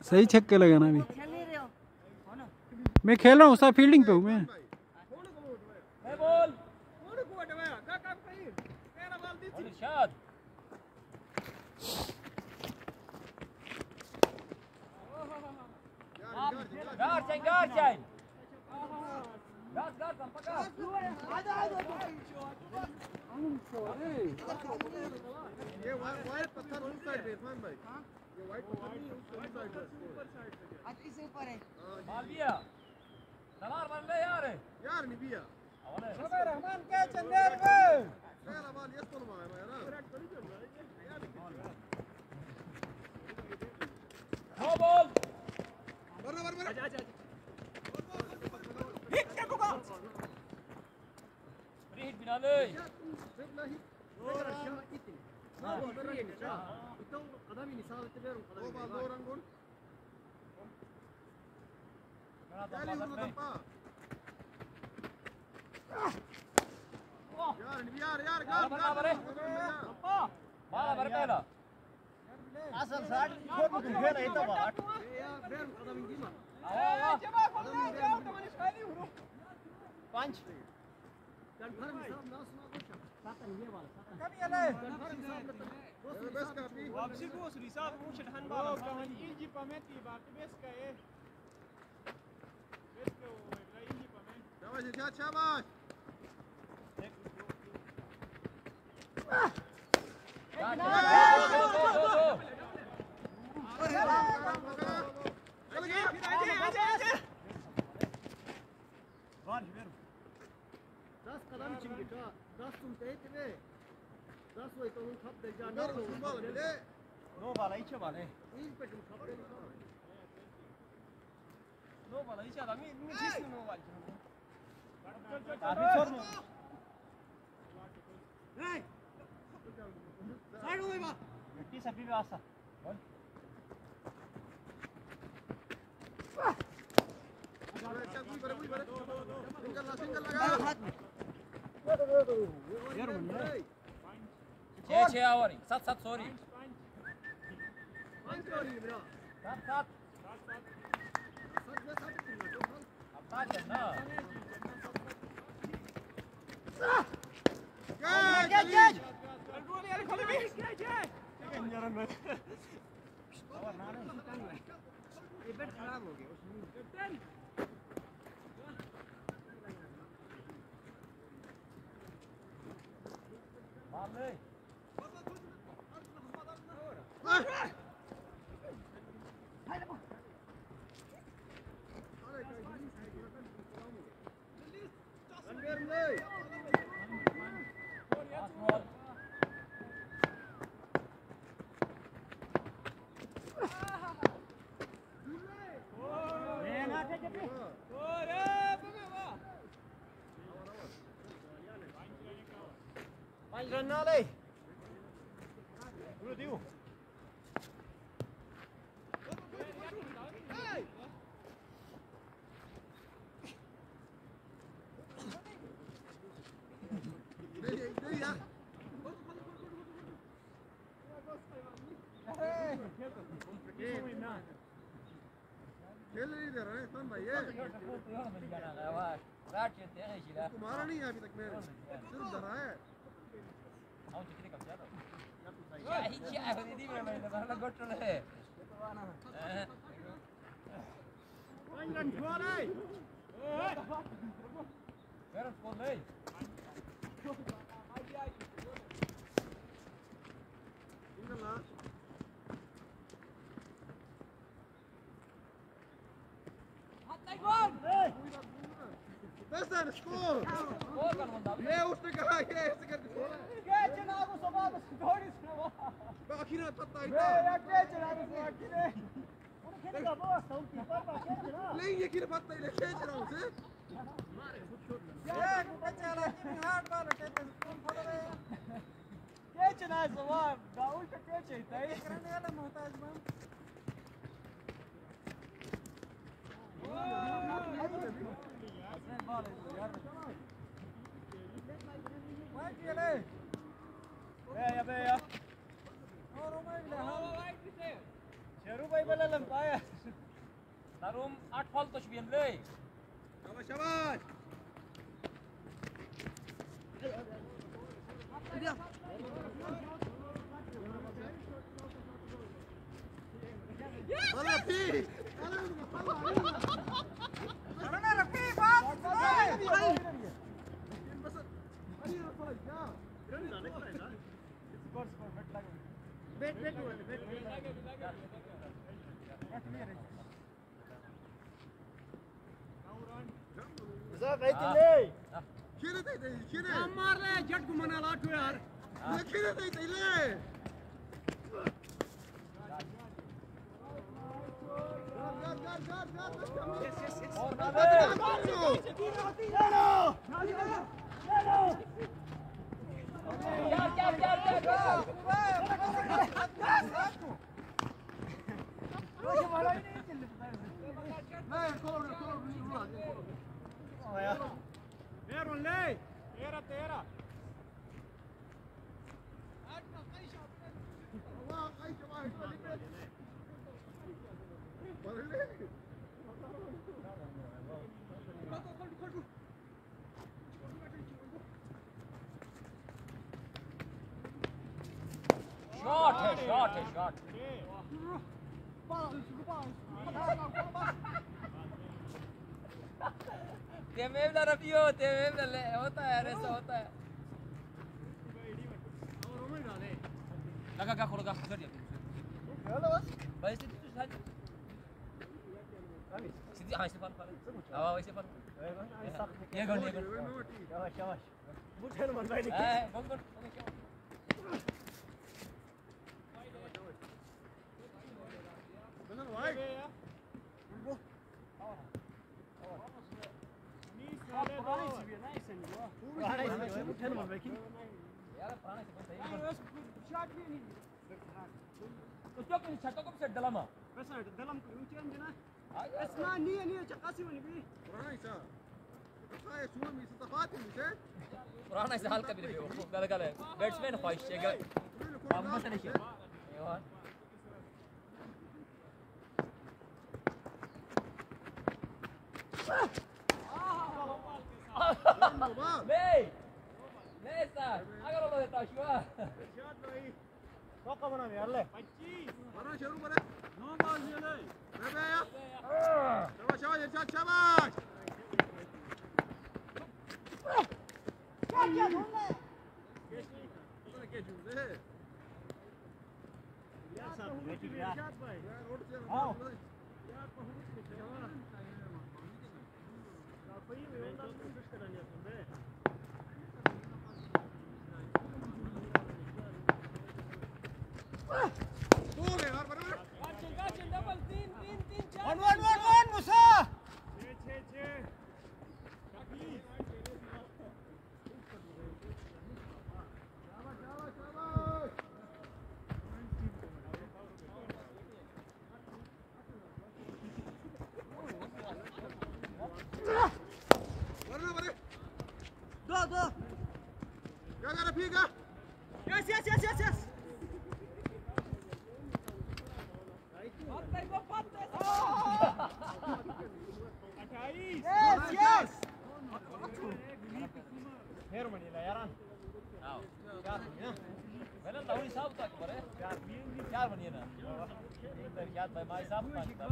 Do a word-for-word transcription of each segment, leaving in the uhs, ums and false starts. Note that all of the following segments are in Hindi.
सही छक्के लगाना अभी। मैं खेल रहा हूँ, सब फील्डिंग पे हूँ मैं। ये वाइट पत्थर उस साइड पे इरफान भाई, ये वाइट पत्थर नहीं उस साइड पे, आज इसे ऊपर है माल बिया दलार बन ले यार यार नहीं बिया शबे रहमान के चंदेर में मेरा बाल ये तो मार रहा है ना नो बॉल बर बर बर आजा आजा हिट के बुका फ्री हिट बिना ले यार यार यार माला भरे माला भरे पहला असल साठ खोट में घे नहीं तो बाट पंच कंफर्म हिसाब ना सुना कुछ सातन ये वाला सातन कम ये बस काफी वापसी को उस हिसाब पूछ ढन वाला कहानी जी पमेती बाकी बेस का है बेस का वो है जी पमे शाबाश शाबाश शाबाश चल गया आजा आजा आजा वन वेर दस कदम चिंगिटा दस तुम कहते रे दस वही तो हम खप दे जाना नो वाला इच्छा वाले इन पे तुम खप दे नो वाला इच्छा था मैं मैं जिस नो वाला अभी छोड़ नो नहीं साइड हो बा मिट्टी सभी पे आसा बोल सिंगल सिंगल लगा यार मन छह छह आवरी सात सात सॉरी पांच सॉरी मेरा सात सात सात में सात अब पांच है ना कैच कैच कंट्रोल यार खोले भी कैच है यार मैं और ना ना ये बैट खराब हो गया उसमें कैप्टन मार ले पांच रन ना ले पूरा दियो खेल नहीं दे रहा है इरफान भाई ये तुम्हारा नहीं है अभी तक मेरे सिर्फ डरा है आओ चिकनी कब जा रहा क्या ही क्या है दीदी मैं मैं ना गोटो ले पांच रन छोड़ है मेरा स्कोर ले सिंगल ला बस है स्कोर ये उसने कहा ये ऐसे करके छोड़ा कैच ना को सवाल थोड़ी सुनो बाकी ना पता ही ये या कैच ना को बाकी ने उन्हें खेल का बॉस तो कीपर का कैच ना नहीं ये किन पता ही नहीं खेच रहा हूं से ये बच्चा ला की हार्ड बाल कैच कौन फोड़ रहे कैच ना सवाल गाउल का कैच है तय करने वाला मोहताज बम बाल यार वाइट ये ले बे या बे या और ओ मैं ले हां वाइट से शेरू भाई بلا لمبايا تروم أطفال تشبين لي شباش شباش طلع فيه انا رفيق بس بيت بيت بيت كده تيجي كده मार ले जट को मना लाटो यार كده تيجي ليه جار جار جار جار بس Veron lei. Tera tera. الله اي شباب shot है शॉट है शॉट ते में ना रफियो ते में ना ले होता है ऐसा होता है लगा का खोलगा कर दिया भाई से तू साथ सीधी हां से फन फन हां वैसे फन ये गोल ये गोल शाबाश शाबाश बुझे मन भाई ए गोल गोल بدل وايد यार पुराना से बनता है शॉट भी नहीं उसको कहीं छक्का को सेट दलामा بس دلم يمكن عندنا اسمع نيه نيه चकासी बनी भी पुराना सा صاير شو مي صفاتي مش पुराना से हल्का भी देखो गल गल बैट्समैन ख्वाहिश है हम बस नहीं यार ليه ليه صار اگر والله تاشوا ارشاد भाई मौका बना यार ले पच्चीस ورا شنو بره नौ बाल ये ले ربيع شباش شباش ارشاد شباش क्या क्या ढूंढना है انا كيف جوزه यार साहब बेटी ارشاد भाई يا روड से आओ यार बहुत कुछ है कोई भी होता तो कोशिश करनी है तुमने طول يا غار بره गाचन गाचन डबल तीन तीन तीन चार वन वन वन वन मुसा छह छह छह بره بره दो दो يا غار فيها yes yes yes yes yes Yes, yes. Her mani la yaran. आओ Yaar mani na. मैंने लाउडी साहब तक करे Yaar चार बनिए ना इधर याद भाई माई साहब पांच तब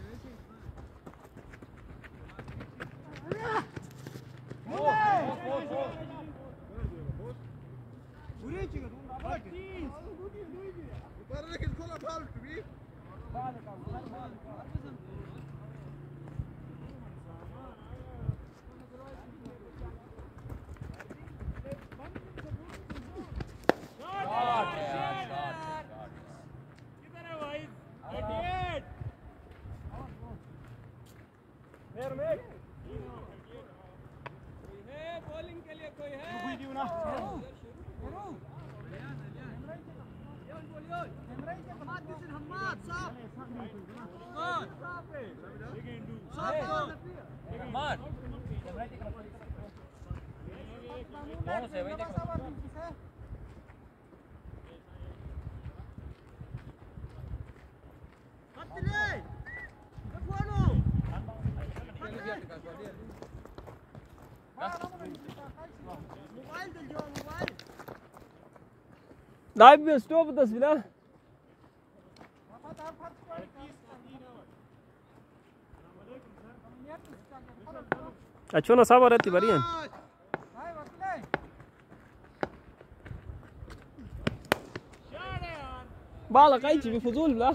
ओ ओ ओ Buraya çıkıyor. Bak. بره لك الكره فاول كبير शॉट है यार शॉट शॉट किधर है भाई? अठासी मेर में कोई है बॉलिंग के लिए कोई है वीडियो ना حماد صح صح मान कौन से भाई देखो खत لاعب ستوب التسجيل اشوفنا صعبة رتي بريان بالك ايتي بفضول لا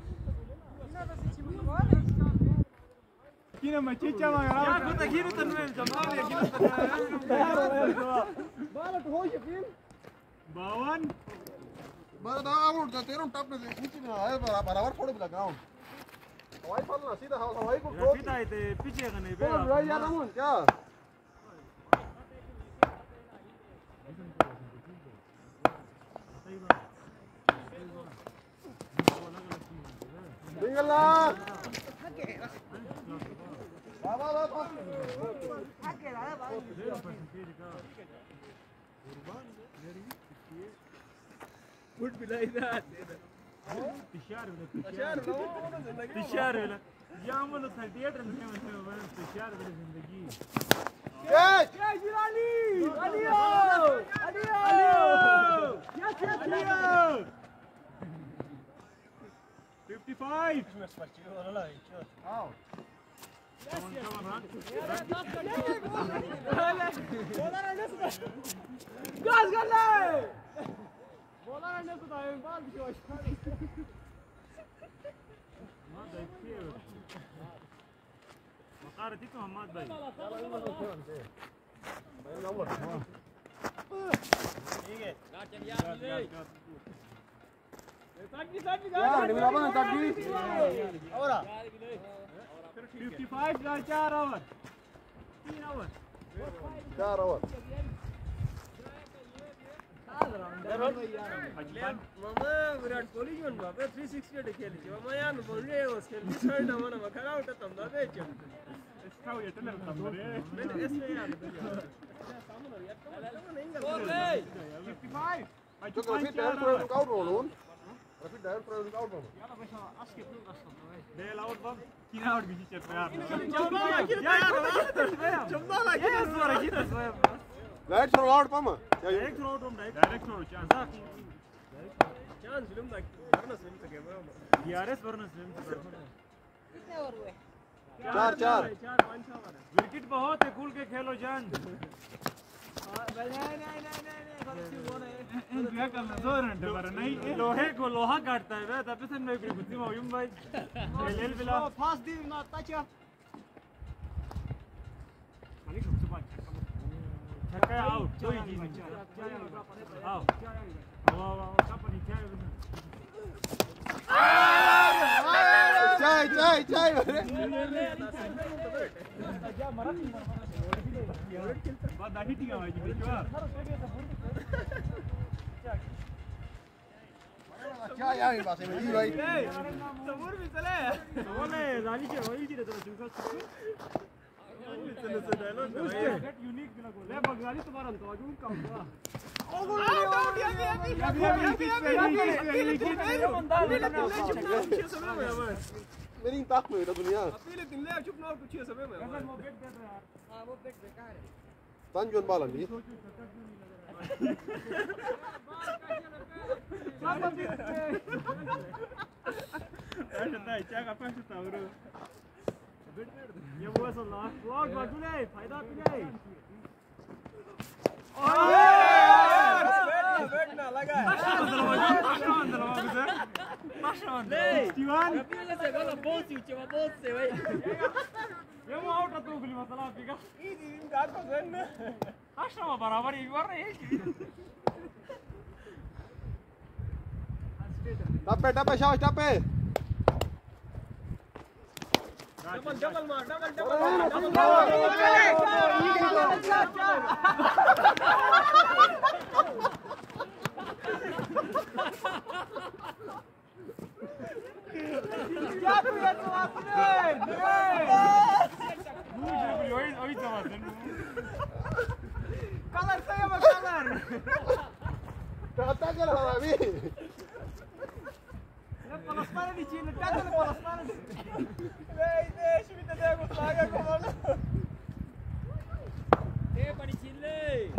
كنا ما تيجا ما يا كنت كيلو تنوين جمال يا كيلو تنوين بالك هو يفين باवन बड़ा दाव आउट जाते हैं टॉप में नीचे में आए बराबर फोड़ भी लगाऊं हवाई फलना सीधा हवाई को सीधा है ते पीछे का नहीं बे भाई यार हम क्या बिंगला बाबा बाबा Would be like that. Tishar wala tishar wala tishar wala yam wala thirty-eight run se wala tishar wala zindagi catch Ali Alio Alio yes yes Alio fifty-five आओ Gaz galle Bola ne tutayım bal bir şey aşağı ما ده كثير مقارنتكم محمد باي fifty-five का चार ओवर तीन ओवर चार ओवर मामा विराट कोहली जी म्हणतो आपण three sixty खेळली जेव्हा मग यान बोलले होस्टेल मी सोडलं म्हणा मग खरा होता तमदा बेच استوى يتلل خمرة من اسمه يعني fifty-five شكرا في داير فريد اوت رولون في داير فريد اوت رولون ده الاوت باب كين اوت بيجي تشوف يا جمبالا كده جمبالا كده صورة كده صورة Direct throw out pama. Direct throw out direct throw chance. Chance film tak karena film tak ya. D R S वरना film tak. कितने ओवर हुए चार चार चार पांच छह ओवर विकेट बहुत है खुल के खेलो जान नहीं नहीं नहीं नहीं गलती वो नहीं क्या करना दो रन पर नहीं लोहे को लोहा काटता है बे तब से मैं भी गुत्ती में हूं भाई लेल बिला फास्ट दी ना टच खाली सबसे पांच छक्का आउट दो ही चीज आओ वाह वाह कपनी क्या चाय चाय चाय बाद दाही टिका भाई जी क्या क्या यार ये बात है मेरी भाई समोर भी चले बोले रानी के वही जी तो चुका चलो चलो डायलॉग यूनिक बिना बोले ले बगदारी तुम्हारा तो आजू का हुआ मेरी ताक में है दुनिया अकेले दिन ले चुप ना कुछ समय में वो बेट दे रहा है हां वो बेट बेकार है तंजन बालन भी ऐसा है क्या का पैसा था ब्रो ये वो ऐसा लास्ट ब्लॉक बाजू ले फायदा तुझे बैठ ना लगा से बोला बहुत ही ऊंचे बहुत से भाई ये वो आउट तो गुली मसला पीगा ये दिन का तो जन आशा बराबर ये वर है टप्पे टप्पे शाबाश टप्पे डबल डबल मार डबल डबल क्या किया तू आपने मुझे भी वही वही जवाब दे कलर से ये कलर कहता क्या रहा अभी con la spada di Cina, taglialo con la spada di Lei, deixa me entender com saga comando. Eh, Panicille.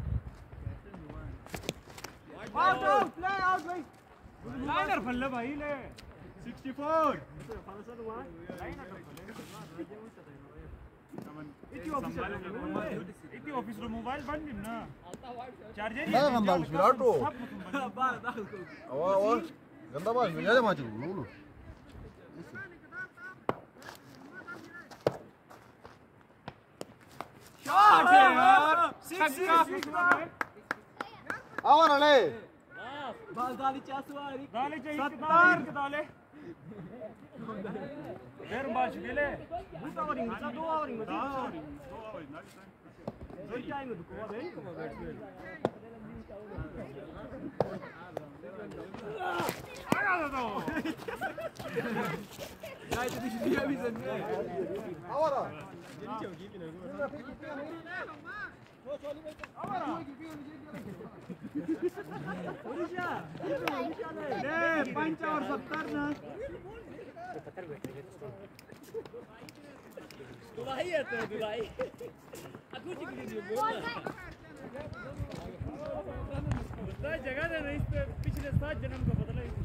Out, out, play out, play. Liner फल्ले भाई ले sixty-four इतनी ऑफिस रो मोबाइल बंद ना चार्जर لا غنضل فيراتو أو أو غنضل باش بجد ما تقول لولو शॉट यार six six أورا ليه Bal dali chasuari. दाले चाहिए सत्तर दाले फिर बाश गेले Buta oring, sa do oring, दो sa do और oring. दो और Doi time do ko bem ko bet. आया तो Dai tu dia bizan ne. أورا Orisha. ले पंच और सत्तर ना Durai है तो दुराई aku juga di bola तो जगह है नहीं इस पे पिछले सात जन्म का बदला है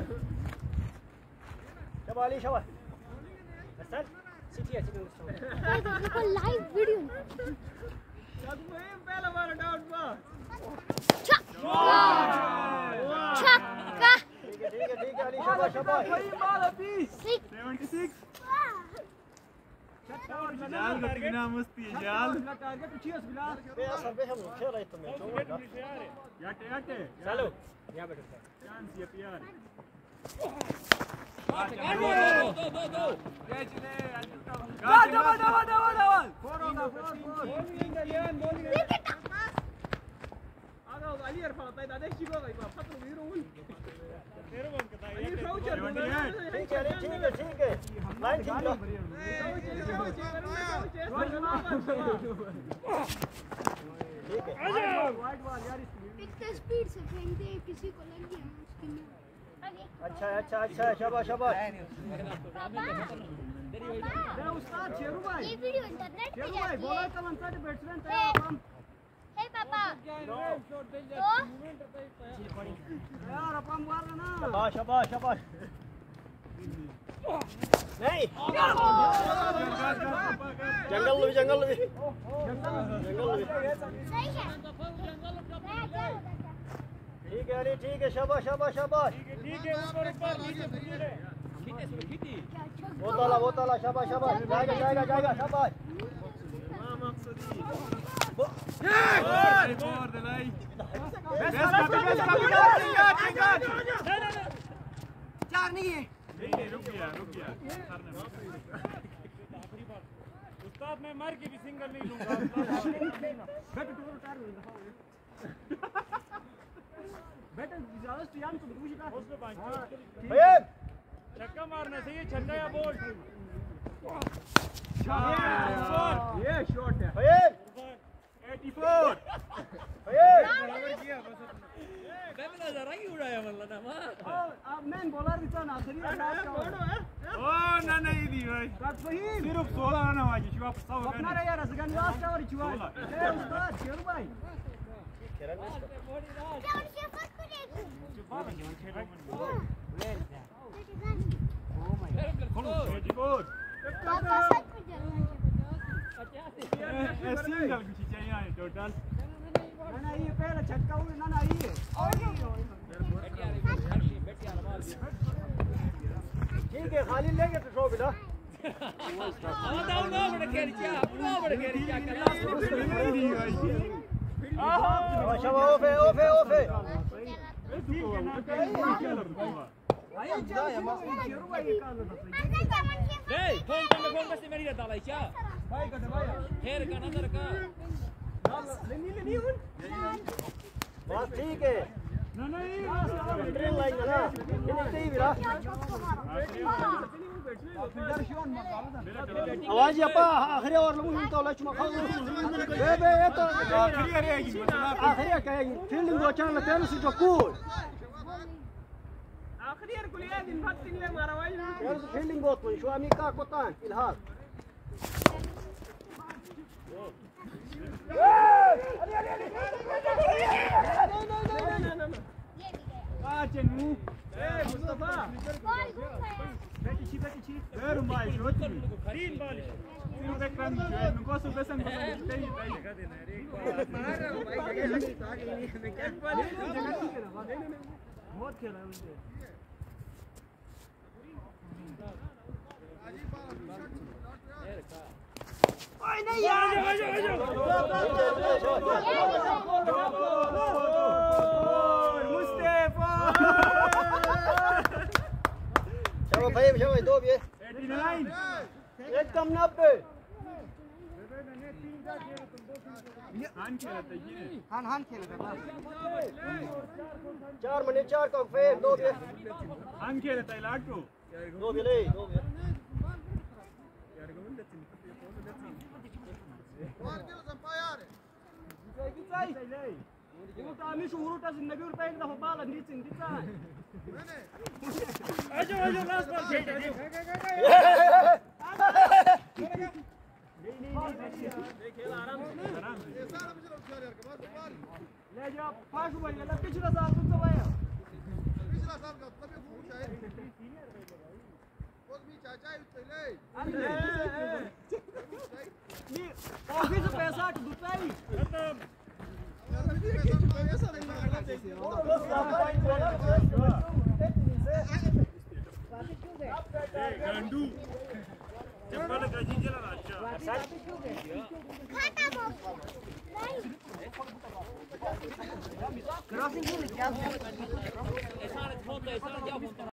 Shaba Ali, shaba. Asal? Sit here, sit Guys, it's a live video. Satu main pela mara down ba. Chakka! Chakka! ठीक है, ठीक है, ठीक है Ali, shaba, shaba. Koi ball abhi. Six. seventy-six Shutdown, जाल का कितना मस्ती है जाल target uchias bila. Be asar be hum khela hai tumhe. याटे याटे Chalo. यहाँ बैठो. चांस ये प्यार दो दो दो दो कैच ले अल्टा Double, double, double, double, double. Four hoga, four, four. Bowling again, bowling again. Aga Ali arfa tay dade shigo gai ba fatro biro ul. तेरे बंद करता है Ali croucher. seventy-eight ठीक है, ठीक है, ठीक है. Line ठीक लो. ठीक है. Wide ball यार इसकी. इतने स्पीड से फेंक दे किसी को लग गया ना उसकी में अच्छा अच्छा अच्छा शाबाश शाबाश दे उस्ताद शेरू भाई ये वीडियो इंटरनेट पे शेरू भाई जाती बॉलर है का वन साइड बैट्समैन तैयार हम हे पापा यार अपन मार ना शाबाश शाबाश शाबाश नहीं जंगल में जंगल में जंगल में सही है ठीक है अरे ठीक है शाबाश शाबाश शाबाश ठीक है ऊपर ऊपर नीचे नीचे खींचे सुनो खींची वो ताला वो ताला शाबाश शाबाश जाएगा जाएगा जाएगा शाबाश और दिलाई बेस्ट कॉपी बेस्ट कॉपी चार नहीं है नहीं नहीं रुक गया रुक गया उस्ताद मैं मार के भी सिंगल नहीं लूंगा बैट टू टायर बैट ज्यादा स्टियान को पूछ का उसको पांच भैया छक्का मारना चाहिए छक्का या बॉल ये शॉट है भैया eighty-four भैया मैं भी नजर आई उड़ाया मतलब ना मां अब मैन बॉलर इतना ना खरी अटैक का ओ ना नहीं दी भाई कट फहीम सिर्फ सोलह रन वाजी शिवा सौ अपना रे यार असगन लास्ट ओवर चुआ ए उस्ताद शेरू भाई क्या उनके फर्स्ट को देखो eighty-four पापा सच में जरूर सिंगल कुछ चाहिए टोटल ना ना ये पहला छक्का हुआ ना ना ये ठीक है खाली लेंगे तो शो बिना अब डाउन ना बड़ा खेल क्या अपना बड़ा खेल क्या करना शाबाश ओफे ओफे ओफे अंदर जामन के ए फोन पे फोन पे से मेरी रहता है क्या भाई का भाई खेर का नजर का लेनी लेनी हुन बस ठीक है ना नहीं ट्रेन लाइन ना इतने ही बिना आवाज अपा आखिरी और लोग तो ला चुमा खाओ बे बे ये तो आखिरी रहेगी मतलब आखिरी कहेगी फील्डिंग दो चार तेल से जो cool تقدير كل هذه نفتن لي مرة واحدة. يا رجل فيلم بوتون شو أميكا قطان الهاك. Kaçın Hey Mustafa. Belki çi belki çi. Ver mai şoti. Din bali. Sinu bekran join ko su besan ko dei dei. Mara भाई जगह लगी था कि नहीं मैं क्या बोले जगह ठीक है ना बहुत खेला है मुझे ओए नहीं यार मुस्तफा चलो भाई चलो दो भी नब्बे एक कम नब्बे हान खेला था ये हान हान खेला था चार मने चार का फेर दो भी हान खेला था लाटू दो भी ले दो भी यार Govind Singh Var gel zampayar. Gitsay gitsay Yumurta amin şu huruta zindagi urta ekda hopala nditsin gitsay Mene. Ajo ajo last ball खेल दे खेल आराम से आराम से ये सारा मुझे लोग यार कमाल कमाल. ले जा पास हुआ ये लग पिछला साल तुमसे भाई पिछला साल का तभी खूब है. वो भी चाचा उससे ले. ये ऑफिस पैसा दुताई खत्म यार अभी पैसा पैसा नहीं मांगना चाहिए. गांडू चप्पल का जीजला राजा खाता बो क्रॉसिंग नहीं क्या